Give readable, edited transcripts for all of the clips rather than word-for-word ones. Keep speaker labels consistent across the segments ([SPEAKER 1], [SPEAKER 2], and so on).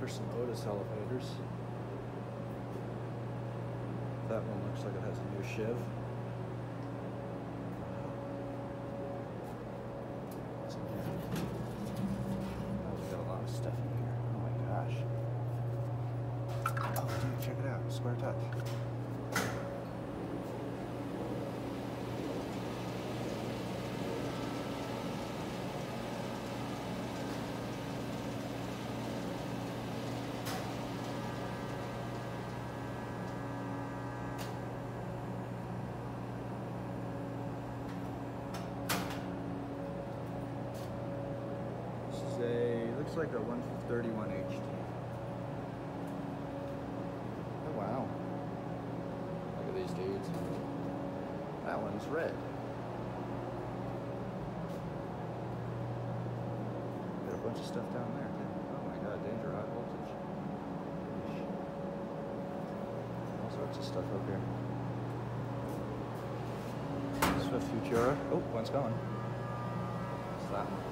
[SPEAKER 1] for some Otis elevators. That one looks like it has a new shiv. Oh, we got a lot of stuff in here. Oh my gosh. Oh dude, check it out. Square touch. Looks like a 131 HT. Oh wow. Look at these dudes. That one's red. Got a bunch of stuff down there too. Oh my god, danger high voltage. All sorts of stuff up here. Swift Futura. Oh, one's going. What's that one?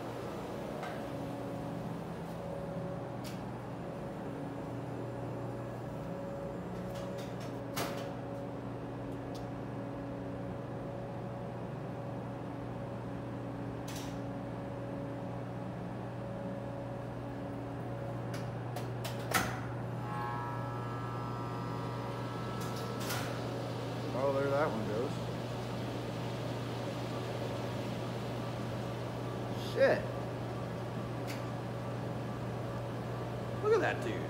[SPEAKER 1] Oh, there that one goes. Shit. Look at that dude.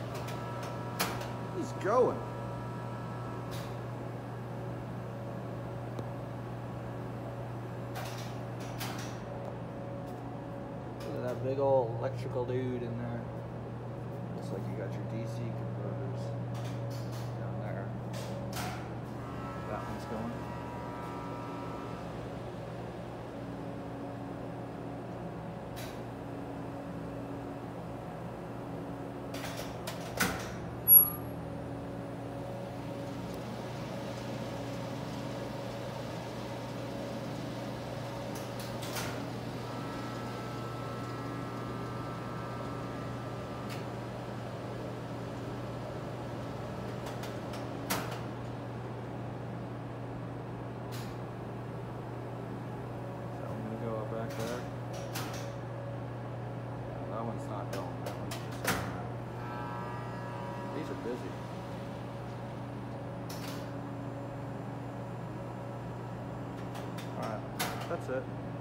[SPEAKER 1] He's going. Look at that big old electrical dude in there. Looks like you got your DC converters down there. That one's going. Back there. No, that one's not going. That one's just going out. These are busy. Alright, that's it.